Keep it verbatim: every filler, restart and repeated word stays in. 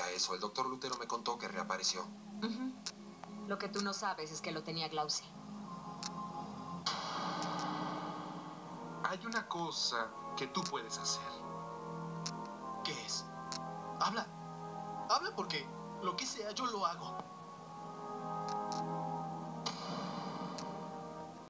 era eso. El doctor Lutero me contó que reapareció. Uh-huh. Lo que tú no sabes es que lo tenía Glauce. Hay una cosa que tú puedes hacer. ¿Qué es? Habla. Habla porque lo que sea yo lo hago.